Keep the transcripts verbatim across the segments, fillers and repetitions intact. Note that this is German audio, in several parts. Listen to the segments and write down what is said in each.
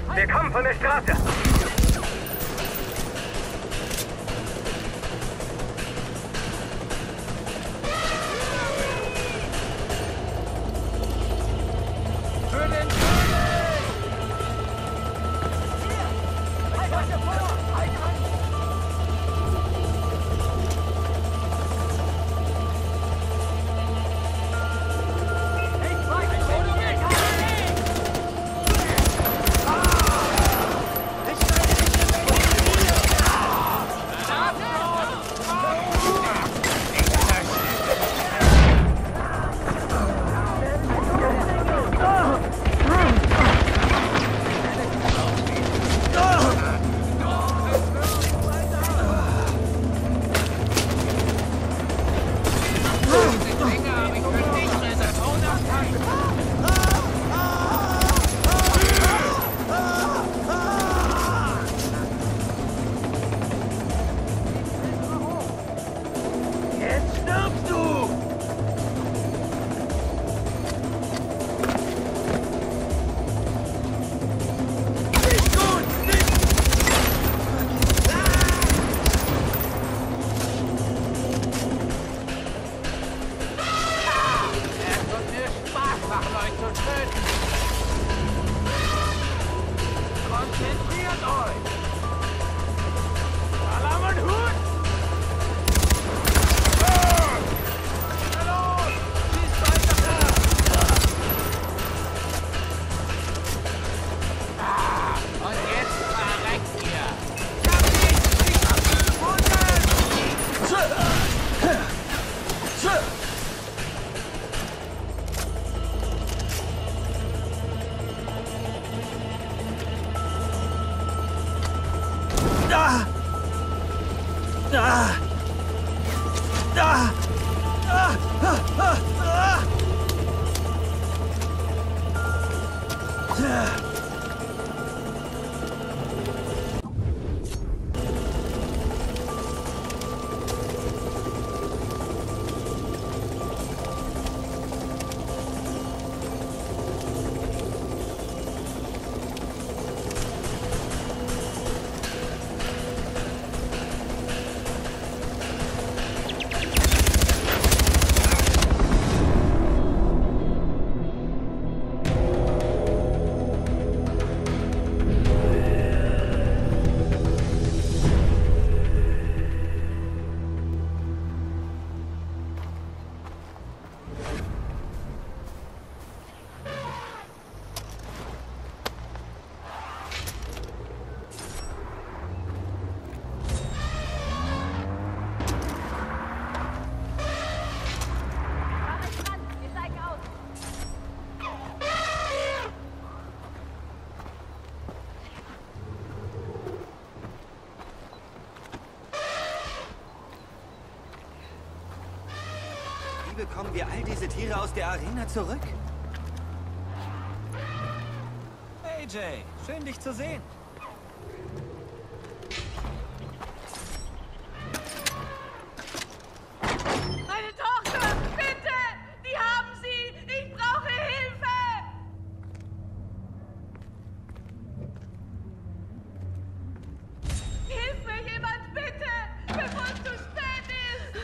Wir kommen von der Straße. Wie bekommen wir all diese Tiere aus der Arena zurück? Hey Jay, schön dich zu sehen. Meine Tochter, bitte! Die haben sie! Ich brauche Hilfe! Hilf mir jemand, bitte! Bevor es zu spät ist!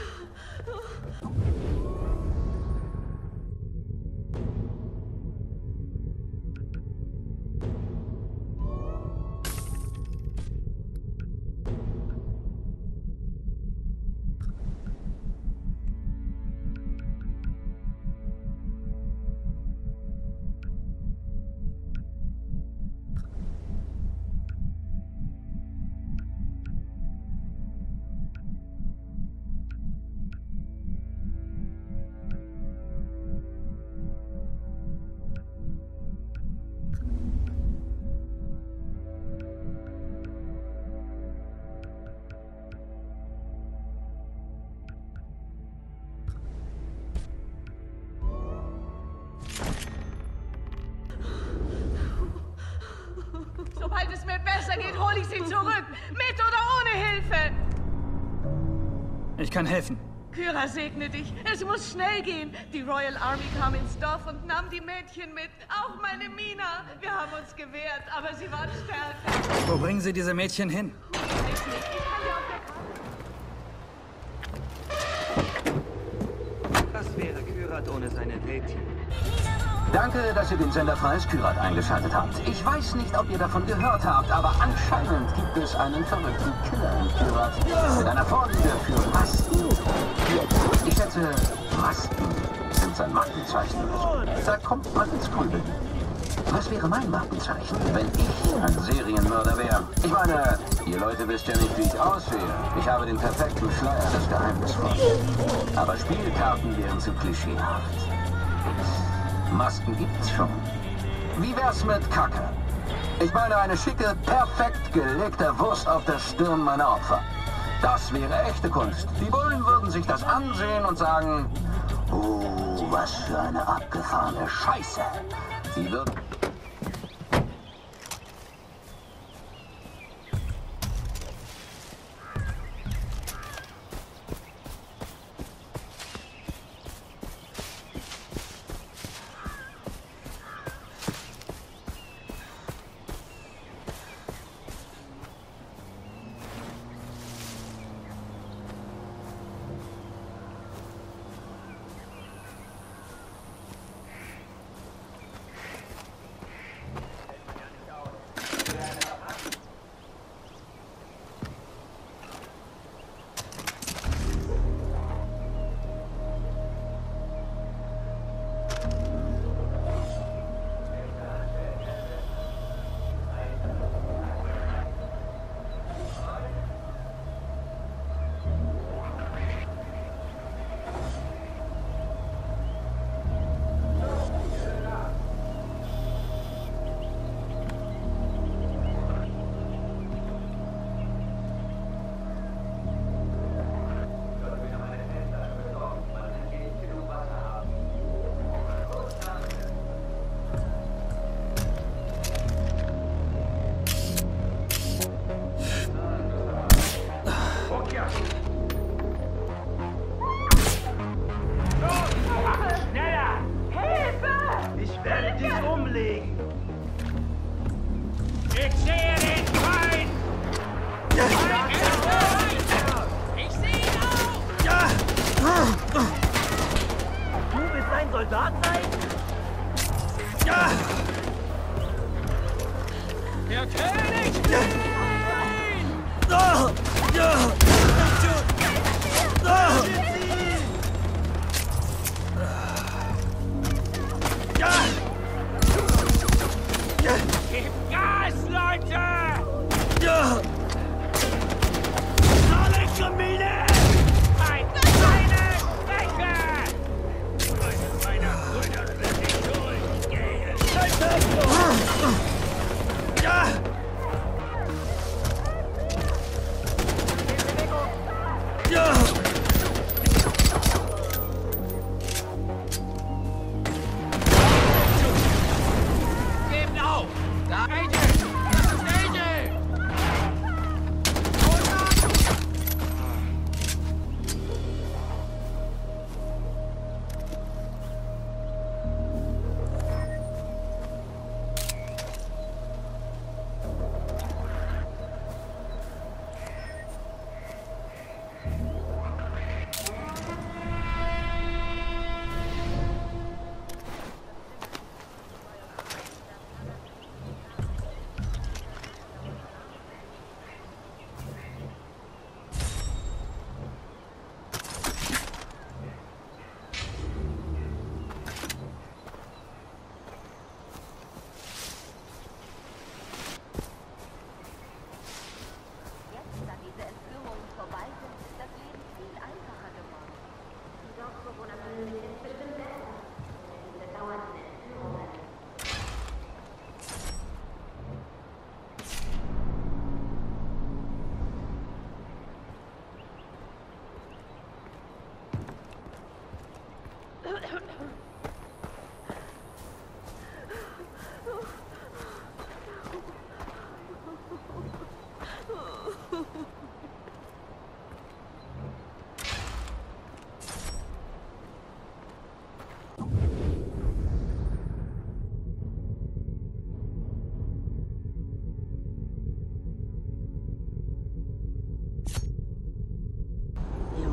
Sobald es mir besser geht, hole ich sie zurück. Mit oder ohne Hilfe. Ich kann helfen. Kyra segne dich. Es muss schnell gehen. Die Royal Army kam ins Dorf und nahm die Mädchen mit. Auch meine Mina. Wir haben uns gewehrt, aber sie waren stärker. Wo bringen Sie diese Mädchen hin? Ich weiß nicht. Ich kann dir auf der Karte... Was wäre Kyrat ohne seine Wildtiere? Danke, dass ihr den Sender Freies Kyrat eingeschaltet habt. Ich weiß nicht, ob ihr davon gehört habt, aber anscheinend gibt es einen verrückten Killer in Kyrat mit einer Vorliebe für Masken. Ich schätze, Masken sind sein Markenzeichen. Da kommt man ins Grübeln. Was wäre mein Markenzeichen, wenn ich ein Serienmörder wäre? Ich meine, ihr Leute wisst ja nicht, wie ich aussehe. Ich habe den perfekten Schleier des Geheimnisvollen. Aber Spielkarten wären zu klischeehaft. Masken gibt's schon. Wie wär's mit Kacke? Ich meine eine schicke, perfekt gelegte Wurst auf der Stirn meiner Opfer. Das wäre echte Kunst. Die Bullen würden sich das ansehen und sagen, oh, was für eine abgefahrene Scheiße. Sie würden...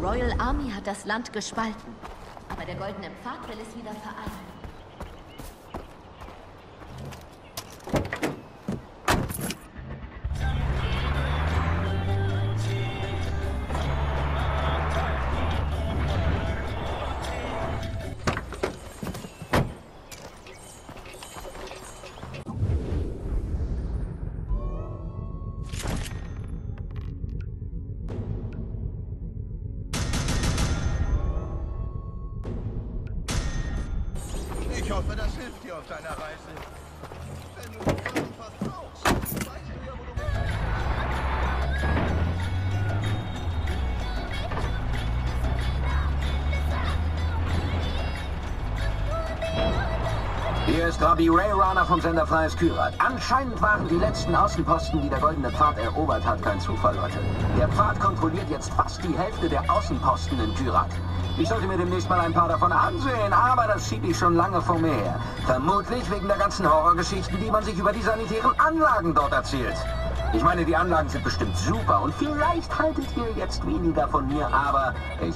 Royal Army hat das Land gespalten. Aber der Goldene Pfad will es wieder vereinen. Ich hoffe, das hilft dir auf deiner Reise. Wenn du irgendwas brauchst, weißt du ja, wo du bist. Hier ist Robbie Rayrunner vom Sender Freies Kyrat. Anscheinend waren die letzten Außenposten, die der Goldene Pfad erobert hat, kein Zufall, Leute. Der Pfad kontrolliert jetzt fast die Hälfte der Außenposten in Kyrat. Ich sollte mir demnächst mal ein paar davon ansehen, aber das schiebe ich schon lange vor mir her. Vermutlich wegen der ganzen Horrorgeschichten, die man sich über die sanitären Anlagen dort erzählt. Ich meine, die Anlagen sind bestimmt super und vielleicht haltet ihr jetzt weniger von mir, aber ich...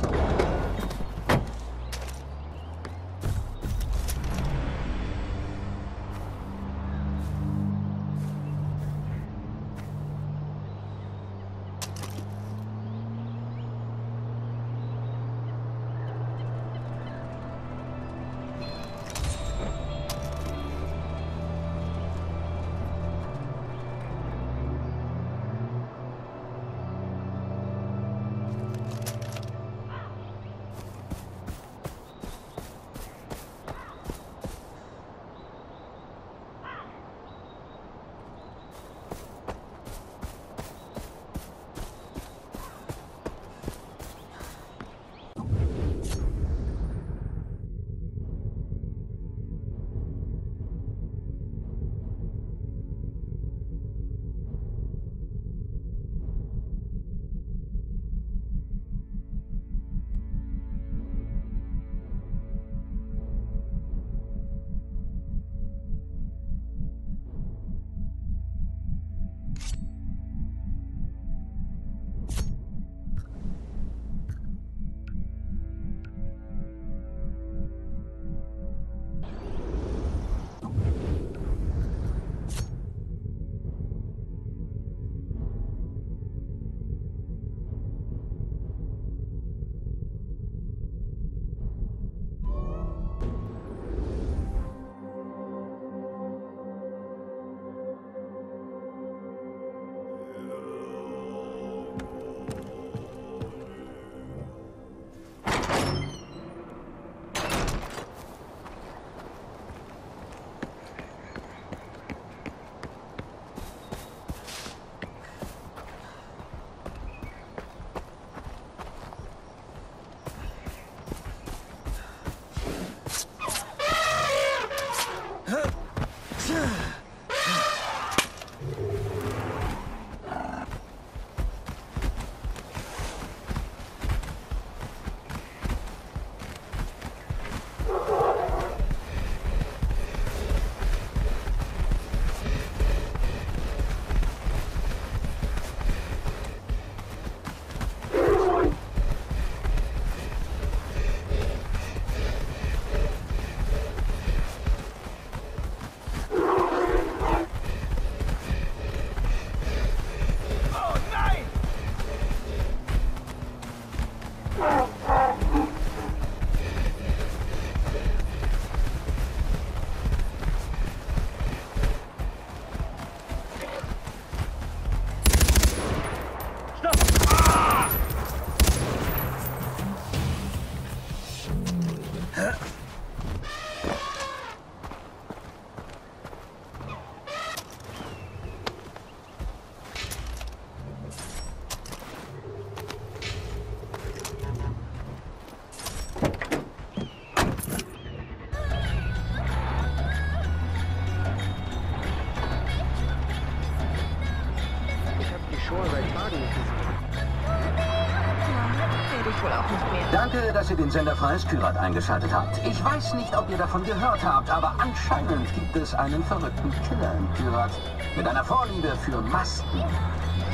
Danke, dass ihr den Sender Freies Kyrat eingeschaltet habt. Ich weiß nicht, ob ihr davon gehört habt, aber anscheinend gibt es einen verrückten Killer in Kyrat mit einer Vorliebe für Masken.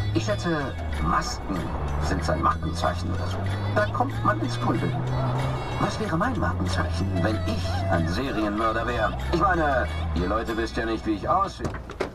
Ich schätze, Masken sind sein Markenzeichen oder so. Da kommt man ins Grübeln. Was wäre mein Markenzeichen, wenn ich ein Serienmörder wäre? Ich meine, ihr Leute wisst ja nicht, wie ich aussehe.